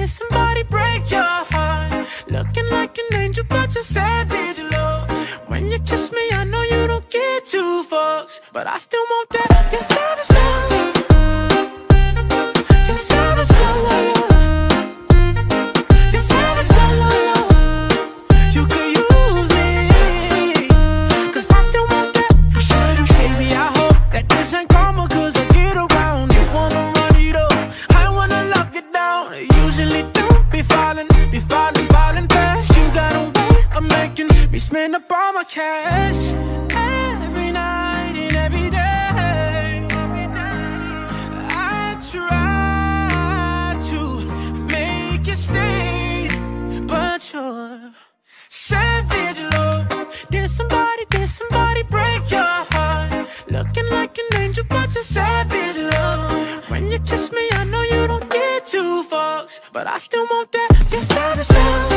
Did somebody break your heart? Looking like an angel, but you're savage, love. When you kiss me, I know you don't get two fucks, but I still want that. You're savage, love. You're savage, love, love, love. You're savage, love, love, love. You can use me, 'cause I still want that. Baby, I hope that this ain't karma, 'cause I get around. You wanna run it up, I wanna lock it down. Usually don't be falling fast. You got a way of making me spend up all my cash. Every night and every day, I try to make you stay, but you're savage, love. Did somebody break your heart? Looking like an angel, but you're savage, love. When you kiss me, I know you don't get two fucks, but I still want that. You're savage, love.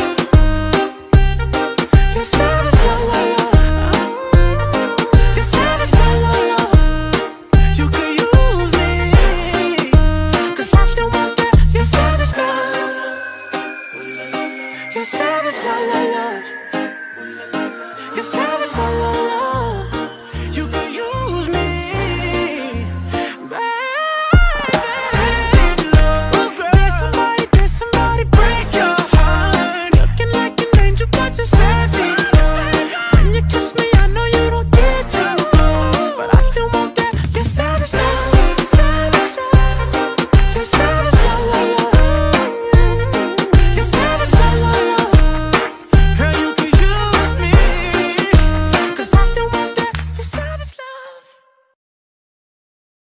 You're savage, love, love, love. You're savage, love, love, love. You can use me, 'cause I still want that. You're savage, love. You're savage, love, love, love.